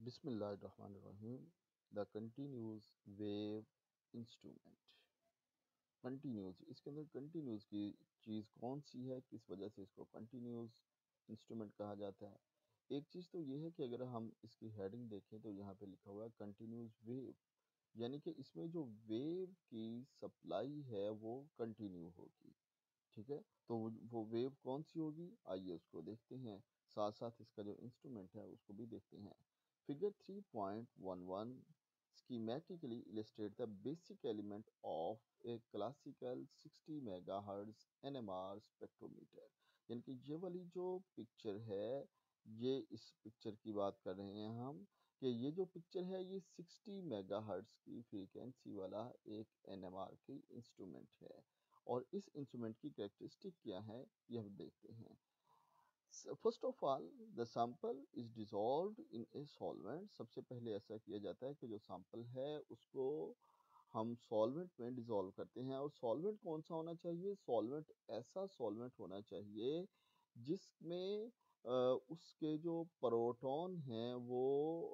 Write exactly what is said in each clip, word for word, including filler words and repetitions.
बिस्मिल्लाहिर्रहमानिर्रहीम the continuous wave instrument. Continuous, इसके अंदर कंटिन्यूस की चीज़ कौन सी है, किस वजह से इसको कंटिन्यूस इंस्ट्रूमेंट कहा जाता है। एक चीज़ तो ये है कि अगर हम इसकी हेडिंग देखें तो यहाँ पे लिखा हुआ है कंटिन्यूस वेव, यानी कि इसमें जो वेव की सप्लाई है वो कंटिन्यू होगी। ठीक है, तो वो वो वेव कौन सी होगी, आइए उसको देखते हैं। साथ साथ इसका जो इंस्ट्रूमेंट है उसको भी देखते हैं। Figure three point one one schematically illustrate the basic element of a classical sixty megahertz N M R spectrometer। यानी कि ये वाली जो पिक्चर है, ये इस पिक्चर की बात कर रहे हैं हम, कि ये जो पिक्चर है ये सिक्सटी मेगाहर्ट्ज की फ्रीक्वेंसी वाला एक एन एम आर की इंस्ट्रूमेंट है। और इस इंस्ट्रूमेंट की कैरेक्टरिस्टिक क्या है ये हम देखते हैं। First of all the sample is dissolved in a solvent. सबसे पहले ऐसा किया जाता है कि जो सैंपल है उसको हम सॉल्वेंट में डिजॉल्व करते हैं। और सॉल्वेंट कौन सा होना चाहिए, सॉल्वेंट ऐसा सॉल्वेंट होना चाहिए जिसमें अ, उसके जो प्रोटॉन हैं वो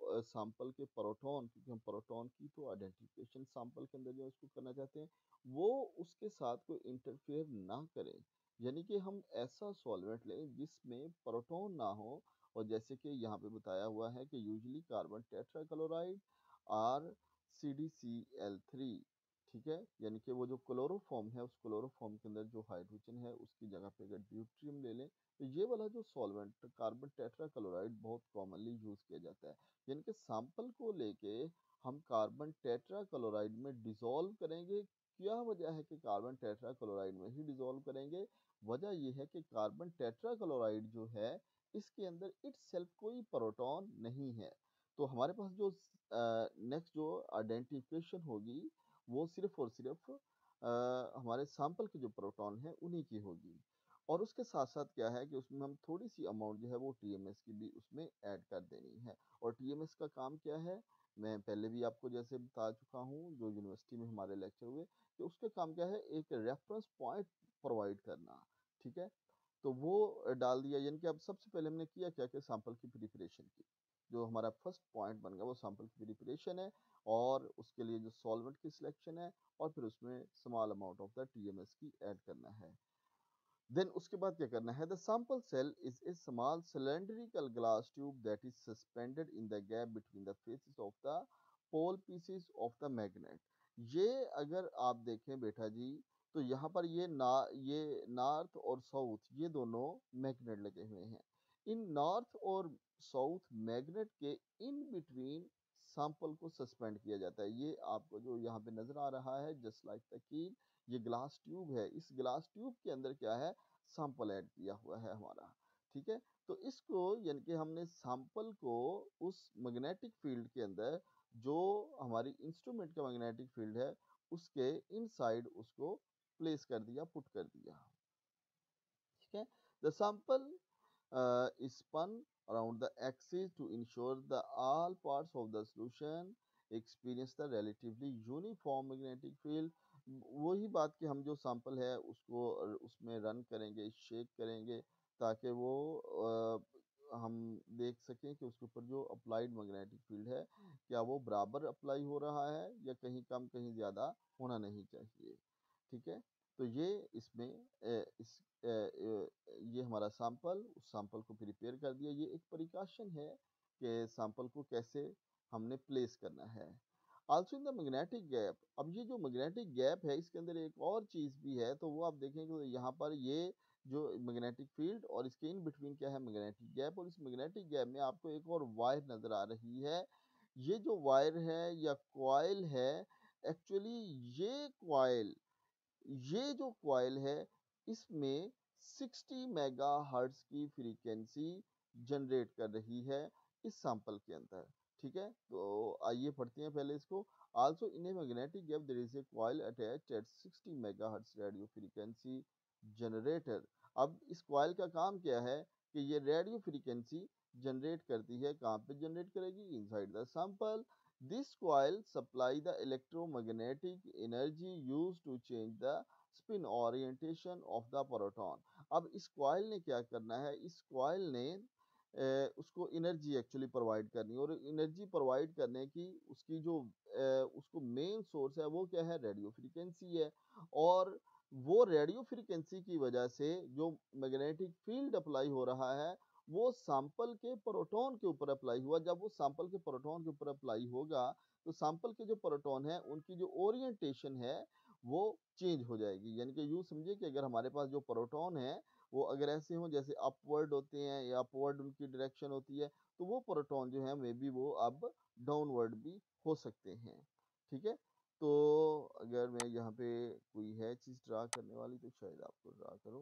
सैंपल के प्रोटॉन, क्योंकि हम प्रोटॉन की तो आइडेंटिफिकेशन सैंपल के अंदर जो इसको करना चाहते हैं वो उसके साथ कोई इंटरफेयर ना करे। यानी कि हम ऐसा सॉल्वेंट लें जिसमें प्रोटॉन ना हो। और जैसे कि यहाँ पे बताया हुआ है कि usually carbon tetrachloride or C D C L three. ठीक है, यानी कि वो जो क्लोरोफॉर्म है उस क्लोरोफॉर्म के अंदर जो हाइड्रोजन है उसकी जगह पे अगर ड्यूट्रियम ले लें तो ये वाला जो सॉल्वेंट कार्बन टेट्राक्लोराइड बहुत कॉमनली यूज किया जाता है। यानी कि सैंपल को लेके हम कार्बन टेट्राक्लोराइड में डिसॉल्व करेंगे। क्या वजह है कि कार्बन टेट्राक्लोराइड में ही डिसॉल्व करेंगे, वजह यह है कि कार्बन टेट्राक्लोराइड जो है इसके अंदर इट्स सेल्फ कोई प्रोटॉन नहीं है। तो हमारे पास जो नेक्स्ट जो आइडेंटिफिकेशन होगी वो सिर्फ और सिर्फ अ, हमारे सैंपल के जो प्रोटॉन है उन्हीं की होगी। और उसके साथ साथ क्या है कि उसमें हम थोड़ी सी अमाउंट जो है वो टी एम एस की भी उसमें ऐड कर देनी है। और टी एम एस का काम क्या है, मैं पहले भी आपको जैसे बता चुका हूँ जो यूनिवर्सिटी में हमारे लेक्चर हुए, कि उसका काम क्या है, एक रेफरेंस पॉइंट प्रोवाइड करना। ठीक है, तो वो डाल दिया। यानी कि अब सबसे पहले हमने किया क्या कि सैंपल की प्रिपरेशन की, जो हमारा फर्स्ट पॉइंट बन गया वो सैंपल की प्रिपरेशन है। और उसके लिए जो सॉल्वेंट की सिलेक्शन है और फिर उसमें small amount of the T M S की ऐड करना है। देन उसके बाद क्या करना है, the sample cell is a small cylindrical glass tube that is suspended in the gap between the faces of the pole pieces of the magnet. ये अगर आप देखें बेटा जी, तो यहाँ पर ये ना ये नॉर्थ और साउथ ये दोनों मैग्नेट लगे हुए हैं। इन नॉर्थ और साउथ मैग्नेट के इन बिटवीन सैंपल को सस्पेंड किया जाता है। ये आपको जो यहाँ पे नजर आ रहा है जस्ट लाइक द कील, ये ग्लास ट्यूब है। इस ग्लास ट्यूब के अंदर क्या है, सैंपल ऐड किया हुआ है हमारा। ठीक है, तो इसको यानी कि हमने सैंपल को उस मैग्नेटिक फील्ड के अंदर, जो हमारी इंस्ट्रूमेंट का मैग्नेटिक फील्ड है उसके इनसाइड उसको प्लेस कर दिया, पुट कर दिया। ठीक है, the sample is spun around the axis to ensure that all parts of the solution experience the relatively uniform magnetic field। वही बात कि हम जो सैंपल है उसको उसमें रन करेंगे, शेक करेंगे, ताकि वो अ, हम देख सकें कि उसके ऊपर जो अप्लाइड मैग्नेटिक फील्ड है क्या वो बराबर अप्लाई हो रहा है या कहीं कम कहीं ज़्यादा होना नहीं चाहिए। ठीक है, तो ये इसमें अ, इस अ, अ, ये हमारा सैंपल, उस सैंपल को प्रिपेयर कर दिया। ये एक प्रिकॉशन है कि सैंपल को कैसे हमने प्लेस करना है। Also in the magnetic gap, अब ये जो मैग्नेटिक गैप है इसके अंदर एक और चीज़ भी है, तो वो आप देखेंगे तो यहाँ पर ये जो मैग्नेटिक फील्ड और इसके इन बिटवीन क्या है, मैग्नेटिक गैप। और इस मैग्नेटिक गैप में आपको एक और वायर नज़र आ रही है। ये जो वायर है या कॉइल है, एक्चुअली ये कॉइल ये जो कॉइल है इसमें सिक्सटी मेगाहर्ट्ज की फ्रीक्वेंसी जनरेट कर रही है इस सैंपल के अंदर। ठीक है, तो आइए पढ़ते हैं पहले इसको। Also in a magnetic gap there is a coil attached at sixty megahertz radio frequency generator. अब इस कॉइल का काम क्या है कि ये रेडियो फ्रीक्वेंसी जनरेट करती है। कहाँ पे जनरेट करेगी, inside the sample. This coil supply the electromagnetic energy used to change the spin orientation of the proton। अब इस coil ने क्या करना है, इस coil ने उसको एनर्जी एक्चुअली प्रोवाइड करनी है, और एनर्जी प्रोवाइड करने की उसकी जो उसको मेन सोर्स है वो क्या है, रेडियो फ्रीक्वेंसी है। और वो रेडियो फ्रीक्वेंसी की वजह से जो मैग्नेटिक फील्ड अप्लाई हो रहा है वो सैंपल के प्रोटॉन के ऊपर अप्लाई हुआ। जब वो सैंपल के प्रोटॉन के ऊपर अप्लाई होगा तो सैंपल के जो प्रोटॉन है उनकी जो ओरिएंटेशन है वो चेंज हो जाएगी। यानी कि यूँ समझिए कि अगर हमारे पास जो प्रोटॉन है वो अगर ऐसे हो जैसे अपवर्ड होते हैं या अपवर्ड उनकी डायरेक्शन होती है, तो वो प्रोटॉन जो है मे बी वो अब डाउनवर्ड भी हो सकते हैं। ठीक है, तो अगर मैं यहाँ पे कोई है चीज़ ड्रा करने वाली तो शायद आपको ड्रा करूँ,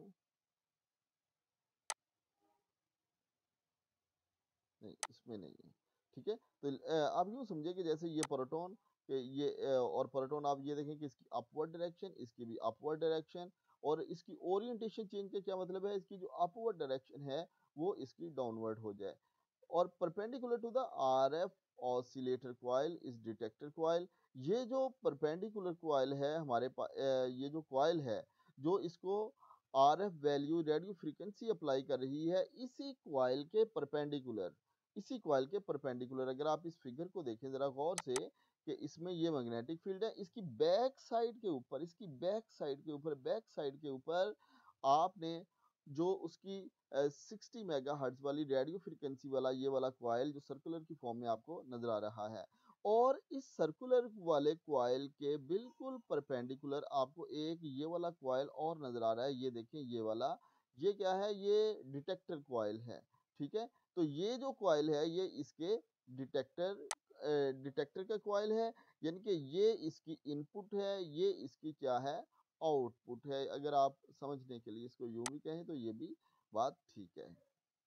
नहीं इसमें नहीं है। ठीक है, तो आप यूँ समझिए कि जैसे ये प्रोटॉन के ये और प्रोटॉन आप ये देखें कि इसकी अपवर्ड डायरेक्शन, इसकी भी अपवर्ड डायरेक्शन, और इसकी ओरिएंटेशन चेंज का क्या मतलब है, इसकी जो अपवर्ड डायरेक्शन है वो इसकी डाउनवर्ड हो जाए। और perpendicular to the RF oscillator coil is detector coil. ये जो परपेंडिकुलर कॉइल है हमारे पास, ये जो कॉइल है जो इसको RF value radio frequency apply कर रही है, इसी कॉइल के परपेंडिकुलर, इसी कॉइल के परपेंडिकुलर अगर आप इस फिगर को देखें जरा गौर से कि इसमें ये मैग्नेटिक फील्ड है, इसकी बैक साइड के ऊपर, इसकी बैक साइड के ऊपर बैक साइड के ऊपर आपने जो उसकी सिक्सटी मेगा हर्ट्ज वाली रेडियो फ्रीक्वेंसी वाला ये वाला कॉइल जो सर्कुलर की फॉर्म में आपको नजर आ रहा है, और इस सर्कुलर वाले कॉइल के बिल्कुल परपेंडिकुलर आपको एक ये वाला कॉइल और नजर आ रहा है। ये देखें ये वाला, ये क्या है, ये डिटेक्टर कॉइल है। ठीक है, तो ये जो कॉइल है ये इसके डिटेक्टर डिटेक्टर का कॉइल है, यानी कि ये इसकी इनपुट है, ये इसकी क्या है, आउटपुट है। अगर आप समझने के लिए इसको यूं भी कहें तो ये भी बात ठीक है।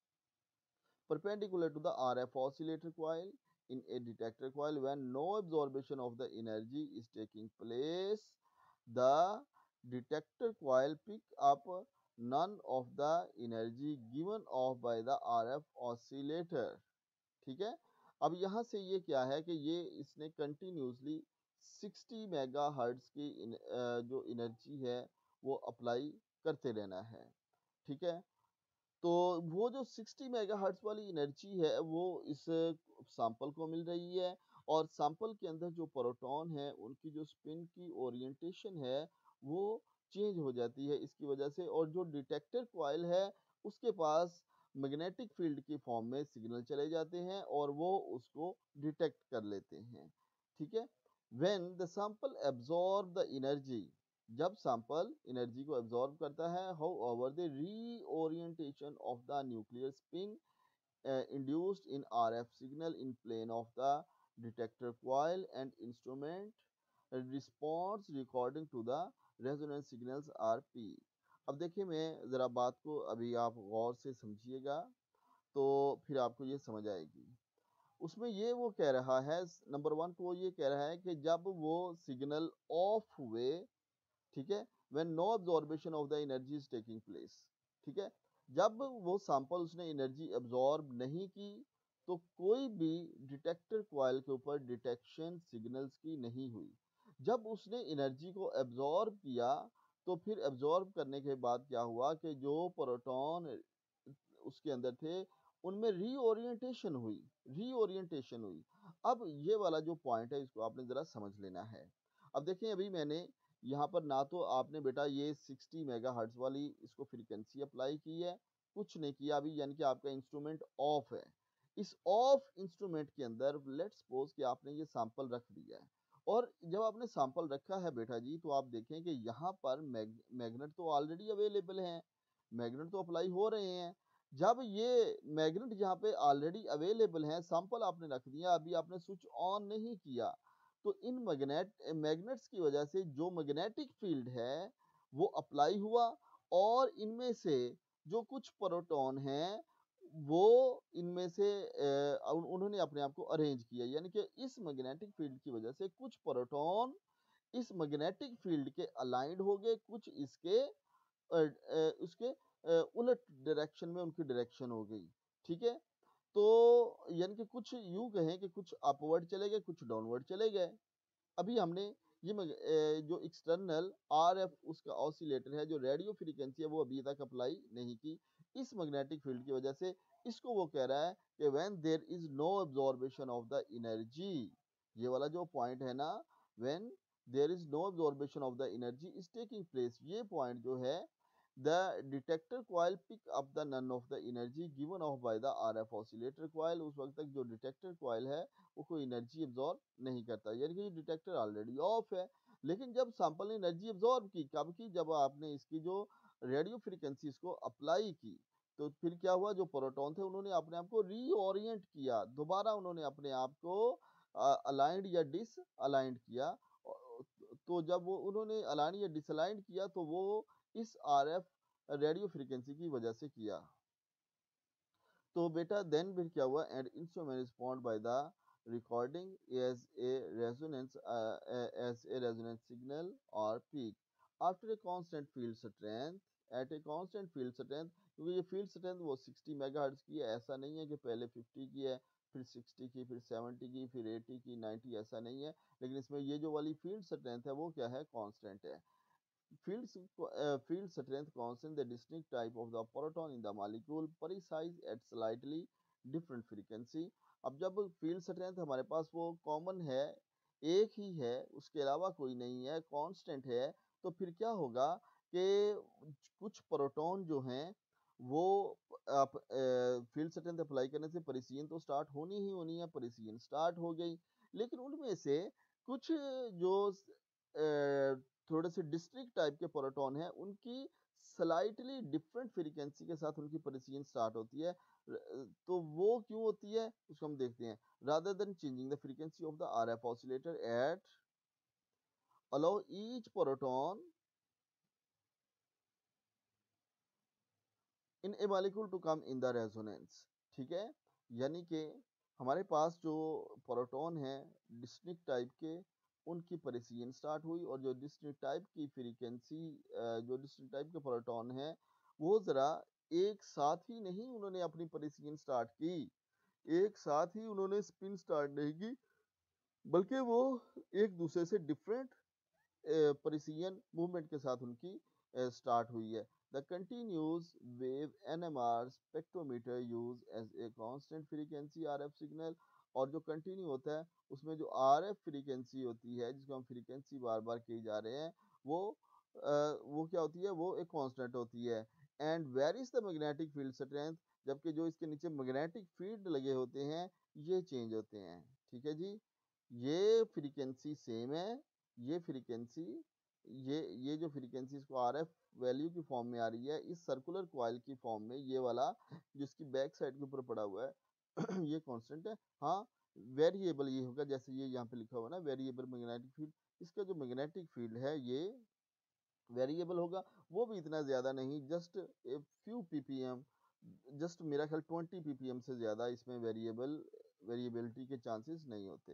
Perpendicular to the R F oscillator coil in a detector coil, when no absorption of the energy is taking place, the detector coil pick up none of the energy given off by the R F oscillator। ठीक है, अब यहाँ से ये क्या है कि ये इसने कंटिन्यूसली सिक्सटी मेगा हर्ट्ज की इन, जो एनर्जी है वो अप्लाई करते रहना है। ठीक है, तो वो जो सिक्सटी मेगाहर्ट्ज वाली एनर्जी है वो इस सैंपल को मिल रही है, और सैंपल के अंदर जो प्रोटॉन है उनकी जो स्पिन की ओरिएंटेशन है वो चेंज हो जाती है इसकी वजह से, और जो डिटेक्टर कॉइल है उसके पास मैग्नेटिक फील्ड की फॉर्म में सिग्नल चले जाते हैं और वो उसको डिटेक्ट कर लेते हैं। ठीक है, when the sample absorb the energy, जब सैंपल एनर्जी को एब्जॉर्ब करता है, how over the reorientation of the nuclear spin induced in RF signal in plane of the detector coil and instrument response recording to the resonance signals or P. अब देखिए मैं ज़रा बात को अभी आप गौर से समझिएगा तो फिर आपको ये समझ आएगी। उसमें ये वो कह रहा है, नंबर वन को वो ये कह रहा है कि जब वो सिग्नल ऑफ हुए, ठीक है, when no absorption of the energy is taking place, ठीक है, जब वो सैंपल उसने एनर्जी एब्जॉर्ब नहीं की तो कोई भी डिटेक्टर कॉइल के ऊपर डिटेक्शन सिग्नल्स की नहीं हुई। जब उसने एनर्जी को एब्जॉर्ब किया तो फिर एब्जॉर्ब करने के बाद क्या हुआ कि जो प्रोटॉन उसके अंदर थे उनमें रीओरिएंटेशन हुई, रीओरिएंटेशन हुई। अब ये वाला जो पॉइंट है इसको आपने ज़रा समझ लेना है। अब देखें अभी मैंने यहाँ पर ना तो आपने बेटा ये सिक्सटी मेगाहर्ट्ज वाली इसको फ्रीक्वेंसी अप्लाई की है, कुछ नहीं किया अभी, यानी कि आपका इंस्ट्रूमेंट ऑफ है। इस ऑफ इंस्ट्रूमेंट के अंदर लेट्स सपोज कि आपने ये सैंपल रख दिया है, और जब आपने सैंपल रखा है बेटा जी तो आप देखें कि यहाँ पर मैग, मैग्नेट तो ऑलरेडी अवेलेबल हैं, मैग्नेट तो अप्लाई हो रहे हैं। जब ये मैग्नेट यहाँ पे ऑलरेडी अवेलेबल हैं, सैंपल आपने रख दिया, अभी आपने स्विच ऑन नहीं किया, तो इन मैग्नेट मैग्नेट्स की वजह से जो मैग्नेटिक फील्ड है वो अप्लाई हुआ, और इनमें से जो कुछ प्रोटॉन हैं वो इनमें से अ, उन्होंने अपने आप को अरेंज किया, यानी कि इस मैग्नेटिक फील्ड की वजह से कुछ प्रोटॉन इस मैग्नेटिक फील्ड के अलाइंड हो गए, कुछ इसके अ, अ, उसके अ, उलट डायरेक्शन में उनकी डायरेक्शन हो गई। ठीक है, तो यानी कि कुछ यूं कहें कि कुछ अपवर्ड चले गए, कुछ डाउनवर्ड चले गए। अभी हमने ये मग- अ, जो एक्सटर्नल आरएफ उसका ऑसिलेटर है, जो रेडियो फ्रीक्वेंसी है वो अभी तक अप्लाई नहीं की, इस मैग्नेटिक फील्ड की वजह से इसको वो कह रहा है कि when there is no absorption of the energy, ये वाला जो पॉइंट है ना, when there is no absorption of the energy is taking place, ये पॉइंट जो है, the detector coil pick up the none of the energy given off by the RF oscillator coil, उस वक्त तक जो डिटेक्टर कॉइल है वो कोई एनर्जी एब्जॉर्ब नहीं करता, यानी कि डिटेक्टर ऑलरेडी ऑफ है। लेकिन जब सैंपल ने एनर्जी एब्जॉर्ब की, कब की, जब आपने इसकी जो रेडियो फ्रीक्वेंसी इसको अप्लाई की, तो फिर क्या हुआ, जो प्रोटॉन थे उन्होंने अपने आप को रीओरिएंट किया, दोबारा उन्होंने अपने आप को अलाइंड या डिस अलाइंड किया। तो जब वो उन्होंने अलाइन या डिसअलाइन किया तो वो इस आरएफ रेडियो फ्रीक्वेंसी की वजह से किया। तो बेटा देन फिर क्या हुआ, and instrument respond by the recording as a resonance as a resonance signal और peak after a constant field strength at a constant field strength, क्योंकि ये फील्ड स्ट्रेंथ वो सिक्सटी मेगाहर्ट्ज की है, ऐसा नहीं है कि पहले फिफ्टी की है, फिर सिक्सटी की, फिर सेवेंटी की, फिर एटी की, नाइंटी, ऐसा नहीं है। लेकिन इसमें ये जो वाली फील्ड स्ट्रेंथ है वो क्या है, कांस्टेंट है। Field, uh, field strength constant the distinct type of the proton in the molecule precise at slightly different frequency। अब जब फील्ड स्ट्रेंथ हमारे पास वो कॉमन है, एक ही है, उसके अलावा कोई नहीं है, कांस्टेंट है, तो फिर क्या होगा कि कुछ प्रोटॉन जो हैं वो आप फील्ड स्ट्रेंथ अप्लाई करने से परिसीन तो स्टार्ट होनी ही होनी है, परिसीन स्टार्ट हो गई, लेकिन उनमें से कुछ जो अ, थोड़े से डिस्ट्रिक्ट टाइप के प्रोटॉन हैं उनकी स्लाइटली डिफरेंट फ्रीक्वेंसी के साथ उनकी परिसीन स्टार्ट होती है। तो वो क्यों होती है उसको हम देखते हैं। Rather than changing the frequency of the RF oscillator at allow each proton in a molecule to come in the resonance, ठीक है, यानी कि हमारे पास जो प्रोटॉन है डिस्टिंक्ट टाइप के, उनकी परिसीन स्टार्ट हुई, और जो डिस्टिंक्ट टाइप की फ्रीक्वेंसी, जो डिस्टिंक्ट टाइप के प्रोटॉन है वो ज़रा एक साथ ही नहीं उन्होंने अपनी परिसीन स्टार्ट की, एक साथ ही उन्होंने स्पिन स्टार्ट नहीं की, बल्कि वो एक दूसरे से डिफरेंट परिसियन मूवमेंट के साथ उनकी स्टार्ट हुई है। The continuous wave NMR spectrometer use as a constant frequency RF signal, और जो कंटिन्यू होता है उसमें जो आरएफ फ्रीक्वेंसी होती है जिसको हम फ्रीक्वेंसी बार बार किए जा रहे हैं, वो आ, वो क्या होती है, वो एक कांस्टेंट होती है। And varies the magnetic field strength, जबकि जो इसके नीचे मैग्नेटिक फील्ड लगे होते हैं ये चेंज होते हैं, ठीक है जी। ये फ्रीक्वेंसी सेम है, ये फ्रीक्वेंसी, ये ये जो फ्रीक्वेंसी इसको आरएफ वैल्यू की फॉर्म में आ रही है इस सर्कुलर कॉइल की फॉर्म में, ये वाला जिसकी बैक साइड के ऊपर पड़ा हुआ है ये कांस्टेंट है। हाँ, वेरिएबल ये होगा, जैसे ये यहाँ पे लिखा हुआ है ना, वेरिएबल मैग्नेटिक फील्ड, इसका जो मैग्नेटिक फील्ड है ये वेरिएबल होगा, वो भी इतना ज़्यादा नहीं, just a few PPM, just मेरा ख्याल ट्वेंटी पीपीएम से ज़्यादा इसमें वेरिएबल वेरिएबिलिटी के चांसेस नहीं होते।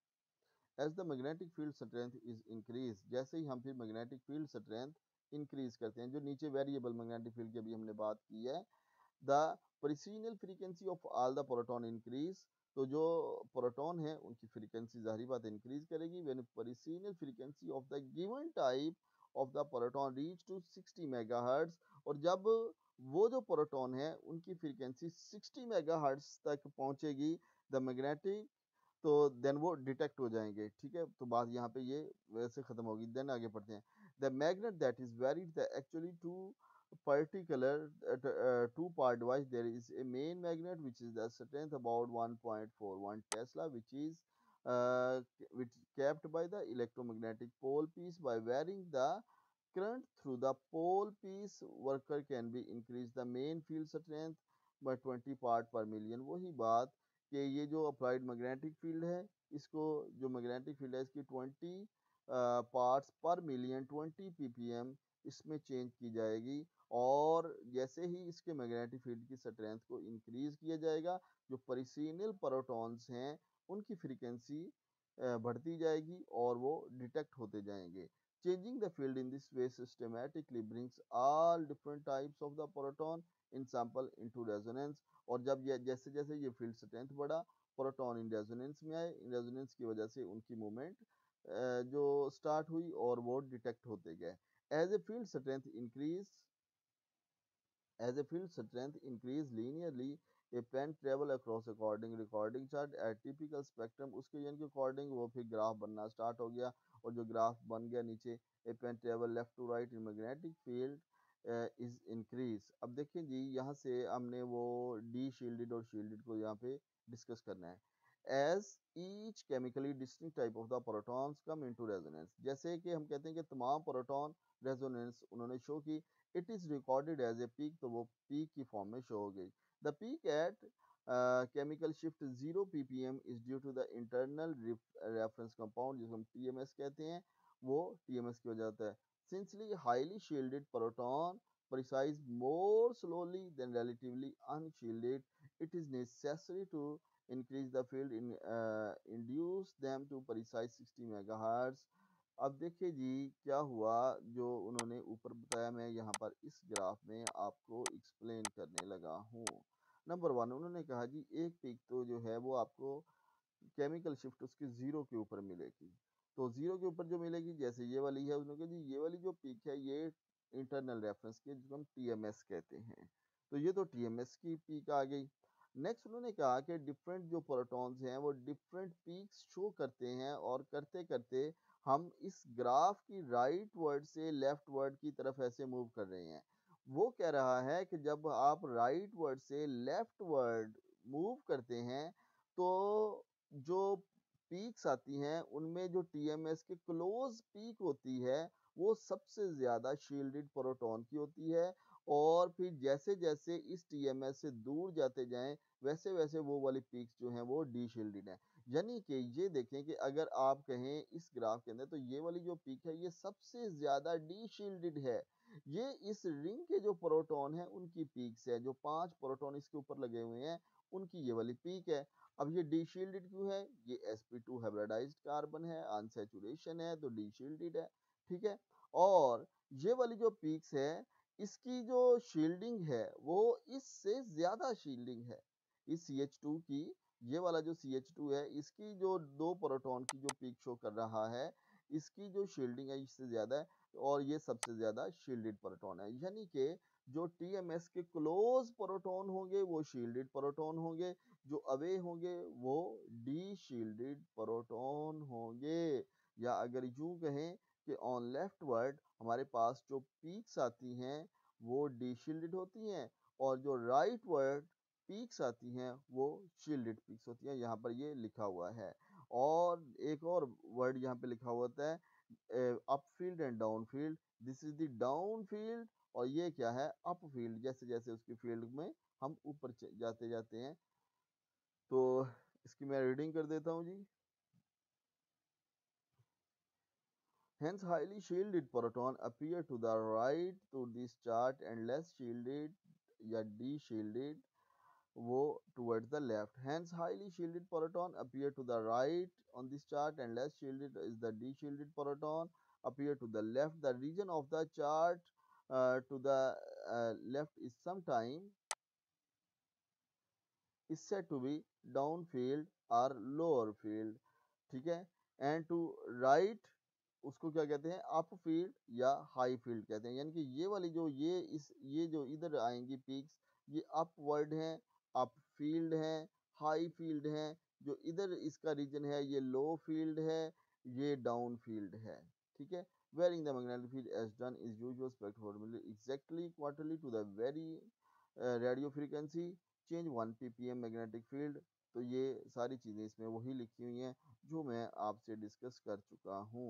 As the magnetic field strength is increase, जैसे ही हम फिर मैग्नेटिक फील्ड स्ट्रेंथ इंक्रीज करते हैं, जो नीचे वेरिएबल मैग्नेटिक फील्ड की अभी हमने बात की है, the precessional frequency of all the proton increase, तो जो प्रोटॉन है उनकी फ्रीक्वेंसी जाहिर बात इंक्रीज करेगी। When precessional frequency of the given type of the proton reach to sixty megahertz, और जब वो जो प्रोटॉन है उनकी फ्रीक्वेंसी सिक्सटी मेगाहर्ट्ज तक पहुंचेगी, द मैग्नेटिक, तो देन वो डिटेक्ट हो जाएंगे, ठीक है। तो बात यहाँ पे ये वैसे खत्म होगी, देन आगे पढ़ते हैं। The magnet that is varied the actually to particular uh, t- uh, two part device, there is a main magnet which is the strength about one point four one tesla, which is uh, which is kept by the electromagnetic pole piece. By varying the current through the pole piece, worker can be increase the main field strength by twenty part per million। वही बात कि ये जो applied magnetic field है, इसको जो magnetic field है इसकी ट्वेंटी पार्ट्स पर मिलियन, ट्वेंटी पीपीएम इसमें चेंज की जाएगी, और जैसे ही इसके मैग्नेटिक फील्ड की स्ट्रेंथ को इंक्रीज किया जाएगा, जो परिसीनियल प्रोटॉन्स हैं उनकी फ्रीक्वेंसी बढ़ती जाएगी और वो डिटेक्ट होते जाएंगे। Changing the field in this way systematically brings all different types of the proton in sample into resonance, और जब ये जैसे जैसे ये फील्ड स्ट्रेंथ बढ़ा, प्रोटॉन इन रेजोनेंस में आए, इन रेजोनेंस की वजह से उनकी मूवमेंट जो स्टार्ट हुई और वो डिटेक्ट होते गए। As a field strength increase as a field strength increase linearly a pen travel across according recording chart at typical spectrum, उसके यानी के अकॉर्डिंग वो फिर ग्राफ बनना स्टार्ट हो गया, और जो ग्राफ बन गया नीचे, a pen travel left to right in magnetic field is increase. अब देखिए जी, यहाँ से हमने वो डी शील्डेड और शील्डेड को यहाँ पे डिस्कस करना है। As each chemically distinct type of the protons come into resonance, जैसे कि हम कहते हैं कि तमाम प्रोटॉन रेजोनेंस उन्होंने शो की, it is recorded as a peak, तो वो पीक की फॉर्म में शो हो गई। The peak at chemical shift zero PPM is due to the internal reference compound, जिसको हम टीएमएस कहते हैं, वो टीएमएस की वजह होता है। Since the highly shielded proton precise more slowly than relatively unshielded, it is necessary to increase the field in uh, induce them to precise sixty megahertz। अब देखिए जी क्या हुआ, जो उन्होंने ऊपर बताया, मैं यहाँ पर इस ग्राफ में आपको एक्सप्लेन करने लगा हूँ। नंबर वन, उन्होंने कहा जी एक पीक तो जो है वो आपको केमिकल शिफ्ट उसकी जीरो के ऊपर मिलेगी। तो जीरो के ऊपर जो मिलेगी, जैसे ये वाली है, उन्होंने कहा जी ये वाली जो पीक है ये इंटरनल रेफरेंस की, जिसको हम टीएमएस कहते हैं, तो ये तो टीएमएस की पीक आ गई। नेक्स्ट उन्होंने कहा कि डिफरेंट जो प्रोटॉन्स हैं वो डिफरेंट पीक्स शो करते हैं, और करते करते हम इस ग्राफ की राइट वर्ड से लेफ्ट वर्ड की तरफ ऐसे मूव कर रहे हैं। वो कह रहा है कि जब आप राइट वर्ड से लेफ्ट वर्ड मूव करते हैं, तो जो पीक्स आती हैं उनमें जो टीएमएस के क्लोज पीक होती है वो सबसे ज्यादा शील्डेड प्रोटॉन की होती है, और फिर जैसे जैसे इस टीएमएस से दूर जाते जाएं वैसे वैसे वो वाली पीक्स जो हैं वो डी शील्डेड है। यानी कि ये देखें कि अगर आप कहें इस ग्राफ के अंदर, तो ये वाली जो पीक है ये सबसे ज्यादा डी शील्डेड है। ये इस रिंग के जो प्रोटॉन है उनकी पीक्स है, जो पांच प्रोटॉन इसके ऊपर लगे हुए हैं उनकी ये वाली पीक है। अब ये डी शील्डेड क्यों है, ये S P two hybridized carbon है, अनसैचुरेशन है, तो डी शील्डेड है, ठीक है। और ये वाली जो पीक्स है इसकी जो शील्डिंग है वो इससे ज्यादा शील्डिंग है। इस सी एच टू की, ये वाला जो सी एच टू है इसकी जो दो प्रोटॉन की जो पीक शो कर रहा है, इसकी जो शील्डिंग है इससे ज्यादा है, और ये सबसे ज्यादा शील्डेड प्रोटॉन है। यानी कि जो टीएमएस के क्लोज प्रोटॉन होंगे वो शील्डेड प्रोटॉन होंगे, जो अवे होंगे वो डी शील्डेड प्रोटॉन होंगे। या अगर यूं कहें कि ऑन लेफ्ट वर्ड हमारे पास जो पीक्स आती हैं वो डी शील्डेड होती हैं, और जो राइट वर्ड पीक्स आती हैं वो शील्डेड पीक्स होती हैं। यहाँ पर ये लिखा हुआ है। और एक और वर्ड यहाँ पे लिखा हुआ होता है upfield and downfield, this is the downfield, और ये क्या है अपफील्ड, जैसे जैसे उसकी फील्ड में हम ऊपर जाते जाते हैं। तो इसकी मैं रीडिंग कर देता हूँ जी। Hence, highly shielded proton appear to the right to this chart and less shielded या de-shielded वो towards the left. Hence, highly shielded proton appear to the right on this chart and less shielded is the de-shielded proton appear to the left. The region of the chart uh, to the uh, left is sometime is said to be down field or lower field, ठीक है। And to right उसको क्या कहते हैं upfield या high field कहते हैं। यानी कि ये वाली जो ये इस ये जो इधर आएंगी पीक्स, ये अपवर्ड हैं, अप फील्ड हैं, हाई फील्ड हैं। जो इधर इसका रीजन है ये लो फील्ड है, ये डाउन फील्ड है, ठीक है। Varying the magnetic field as done is usual spectroformula exactly quarterly to the very radio frequency change one PPM magnetic field. तो ये सारी चीज़ें इसमें वही लिखी हुई हैं जो मैं आपसे डिस्कस कर चुका हूँ।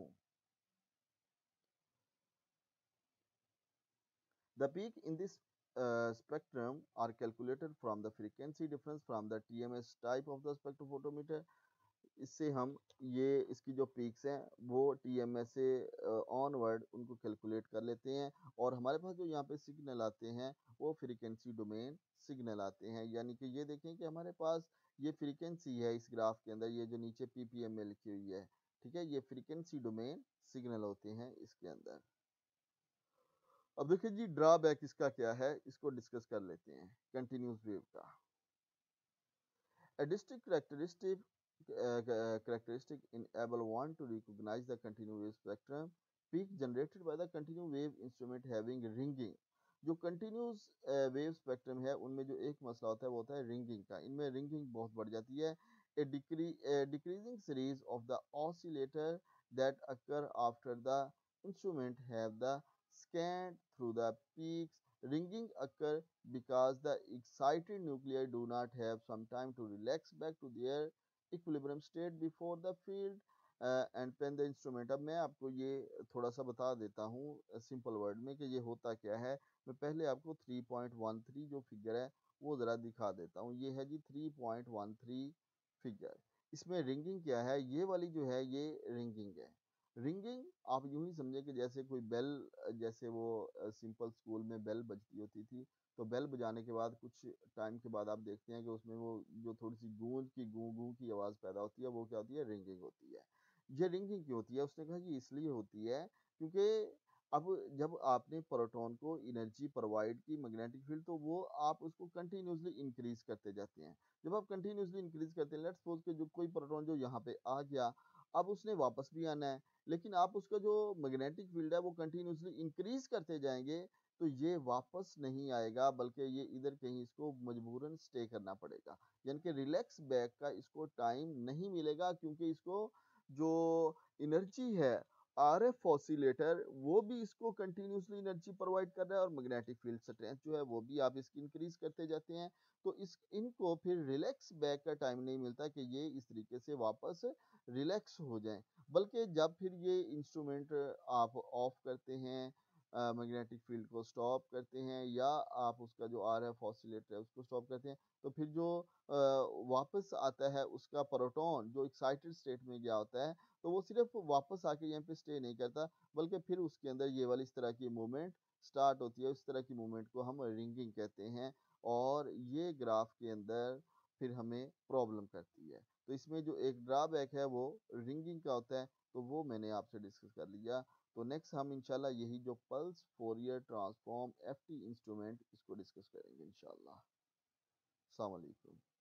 The peak in this uh, spectrum are calculated from the frequency difference from the T M S type of the spectrophotometer। इससे हम ये इसकी जो पीक्स हैं वो टी एम एस से ऑनवर्ड उनको कैलकुलेट कर लेते हैं, और हमारे पास जो यहाँ पे सिग्नल आते हैं वो फ्रीक्वेंसी डोमेन सिग्नल आते हैं। यानी कि ये देखें कि हमारे पास ये फ्रीक्वेंसी है इस ग्राफ के अंदर, ये जो नीचे पीपीएम में लिखी हुई है, ठीक है, ये फ्रीक्वेंसी डोमेन सिग्नल होते हैं इसके अंदर। अब देखिए जी ड्रॉबैक इसका क्या है, इसको डिस्कस कर लेते हैं कंटिन्यूस वेव का। A distinct characteristic uh, characteristic enable one to recognize the continuous wave spectrum peak generated by the continuous wave instrument having ringing. जो कंटिन्यूस वेव स्पेक्ट्रम है उनमें जो एक मसला होता है वो होता है रिंगिंग का। इनमें रिंगिंग बहुत बढ़ जाती है। A decreasing series of the oscillator that occur after the instrument have the scanned through the peaks. Ringing occur because the excited nuclei do not have some time to relax back to their equilibrium state before the field uh, and pen the instrument. अब मैं आपको ये थोड़ा सा बता देता हूँ simple word में कि ये होता क्या है। मैं पहले आपको थ्री पॉइंट वन थ्री जो फिगर है वो ज़रा दिखा देता हूँ। ये है जी three point one three figure. इसमें रिंगिंग क्या है, ये वाली जो है ये रिंगिंग है। रिंगिंग आप यूं ही समझे कि जैसे कोई बेल, जैसे वो सिंपल स्कूल में बेल बजती होती थी, तो बेल बजाने के बाद कुछ टाइम के बाद आप देखते हैं कि उसमें वो जो थोड़ी सी गूंज की गूं गूं की आवाज़ पैदा होती है, वो क्या होती है, रिंगिंग होती है। ये रिंगिंग क्यों होती है? उसने कहा कि इसलिए होती है क्योंकि अब जब आपने प्रोटॉन को एनर्जी प्रोवाइड की मैग्नेटिक फील्ड, तो वो आप उसको कंटिन्यूसली इंक्रीज करते जाते हैं। जब आप कंटिन्यूसली इंक्रीज करते हैं, लेट्स सपोज कि जो कोई प्रोटॉन जो यहाँ पे आ गया, अब उसने वापस भी आना है, लेकिन आप उसका जो मैग्नेटिक फील्ड है वो कंटिन्यूसली इंक्रीज करते जाएंगे, तो ये वापस नहीं आएगा, बल्कि ये इधर कहीं इसको मजबूरन स्टे करना पड़ेगा। यानी कि रिलैक्स बैक का इसको टाइम नहीं मिलेगा, क्योंकि इसको जो एनर्जी है, आर एफ ऑसिलेटर वो भी इसको कंटिन्यूसली एनर्जी प्रोवाइड कर रहा है, और मैग्नेटिक फील्ड स्ट्रेंथ जो है वो भी आप इसकी इंक्रीज करते जाते हैं। तो इस इनको फिर रिलैक्स बैक का टाइम नहीं मिलता कि ये इस तरीके से वापस रिलैक्स हो जाएं। बल्कि जब फिर ये इंस्ट्रूमेंट आप ऑफ करते हैं, मैग्नेटिक फील्ड को स्टॉप करते हैं, या आप उसका जो आर एफ ऑसिलेटर है उसको स्टॉप करते हैं, तो फिर जो अ, वापस आता है उसका प्रोटॉन जो एक्साइटेड स्टेट में गया होता है, तो वो सिर्फ वापस आके यहाँ पे स्टे नहीं करता, बल्कि फिर उसके अंदर ये वाली इस तरह की मूवमेंट स्टार्ट होती है। इस तरह की मूवमेंट को हम रिंगिंग कहते हैं, और ये ग्राफ के अंदर फिर हमें प्रॉब्लम करती है। तो इसमें जो एक ड्रॉबैक है वो रिंगिंग का होता है, तो वो मैंने आपसे डिस्कस कर लिया। तो नेक्स्ट हम इंशाल्लाह यही जो pulse Fourier transform F T instrument, इसको डिस्कस करेंगे इंशाल्लाह। अस्सलाम वालेकुम।